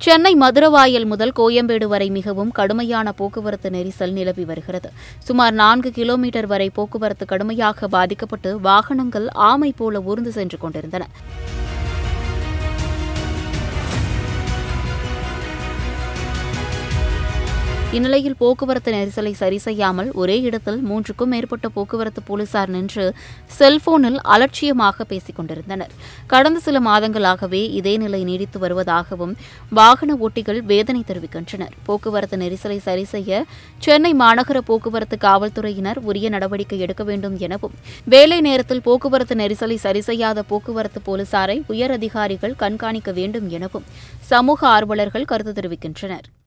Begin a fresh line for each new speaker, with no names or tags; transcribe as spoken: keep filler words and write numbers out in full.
சென்னை மதுரவாயல் முதல் கோயம்பேடு வரை மிகவும் கடுமையான போக்குவரத்து நெரிசல் நிலவி வருகிறது. சுமார் நான்கு கிலோமீட்டர் வரை போக்குவரத்து கடுமையாக பாதிக்கப்பட்டு வாகனங்கள் ஆமை போல ஊர்ந்து சென்று கொண்டிருந்தன. இந்நிலையில் போக்குவரத்து நெரிசலை சரி செய்யாமல் ஒரே இடத்தில் மூன்றுக்கும் மேற்பட்ட போக்குவரத்து போலீசார் நின்று செல்போனில் அலட்சியமாக பேசிக் கொண்டிருந்தனர். கடந்த சில மாதங்களாகவே இதே நிலை நீடித்து வருவதாகவும் வாகன ஓட்டிகள் வேதனை தெரிவிக்கின்றனர். போக்குவரத்து நெரிசலை சரி செய்ய சென்னை மாநகர போக்குவரத்து காவல்துறையினர் உரிய நடவடிக்கை எடுக்க வேண்டும் எனவும், வேலை நேரத்தில் போக்குவரத்து நெரிசலை சரி செய்யாத போக்குவரத்து போலீசாரை உயர் அதிகாரிகள் கண்காணிக்க வேண்டும் எனவும் சமூக ஆர்வலர்கள் கருத்து தெரிவிக்கின்றனர்.